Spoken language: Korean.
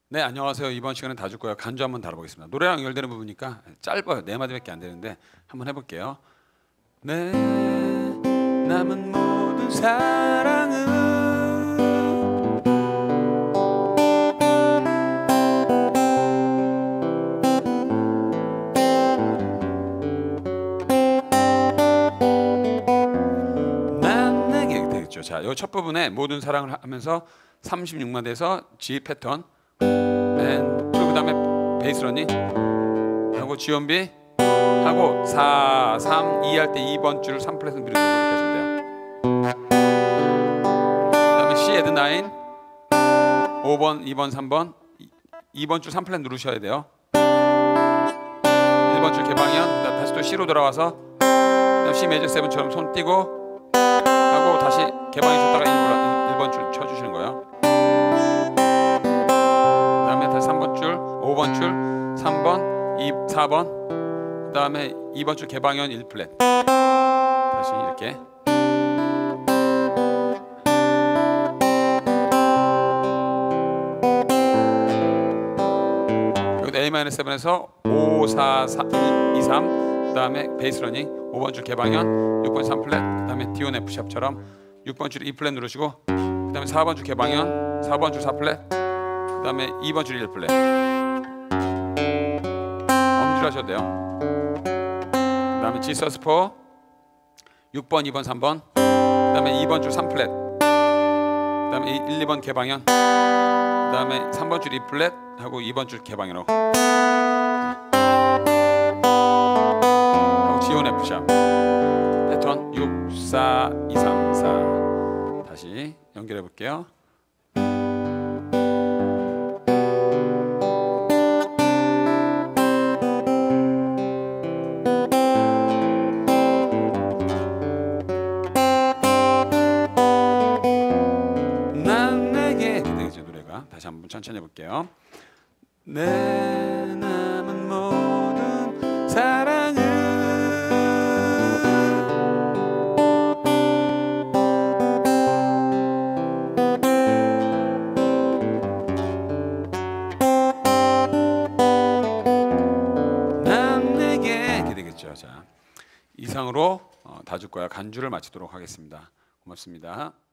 네, 안녕하세요. 이번 시간은 다 줄 거야. 간주 한번 다뤄보겠습니다. 노래랑 연결되는 부분이니까 짧아요. 네 마디밖에 안 되는데 한번 해볼게요. 내 남은 모든 사랑은 난 내게 되겠죠. 자, 이 첫 부분에 모든 사랑을 하면서 36만 대에서 G 패턴 and 2 그다음에 베이스 러닝 하고 G on B 하고 4, 3, 2 할 때 2번 줄을 3플랫을 누르고 이렇게 하시면 돼요. 그다음에 C add 9 5번, 2번, 3번 2번 줄 3플랫 누르셔야 돼요. 1번 줄 개방현 그다음 다시 또 C로 돌아와서 그다음 C 메이저 7처럼 손 띄고 하고 다시 개방해 줬다가 1번 줄 쳐주시는 거예요. 그 다음에 다시 3번 줄, 5번 줄, 3번, 4번 그 다음에 2번 줄 개방현 1플랫 다시 이렇게 여기도 A-7에서 5, 4, 1, 2, 3 그 다음에 베이스 러닝 5번 줄 개방현 6번 3플랫 그 다음에 D on F샵처럼 6번 줄 2플랫 누르시고 그 다음에 4번 줄 개방현 4번 줄 4플랫 그 다음에 2번 줄 1플랫 엄지로 하셔도 돼요. 그 다음에 G 서스포 6번 2번 3번 그 다음에 2번 줄 3플랫 그 다음에 1, 2번 개방현 그 다음에 3번 줄 2플랫 하고 2번 줄 개방현하고 G on F샵 패턴 6, 4, 2, 3, 4 다시 연결해 볼게요. 난 내게 되겠죠 노래가. 다시 한번 천천히 해볼게요. 내 남은 모든 사랑은 자, 이상으로 다 줄 거야 간주를 마치도록 하겠습니다. 고맙습니다.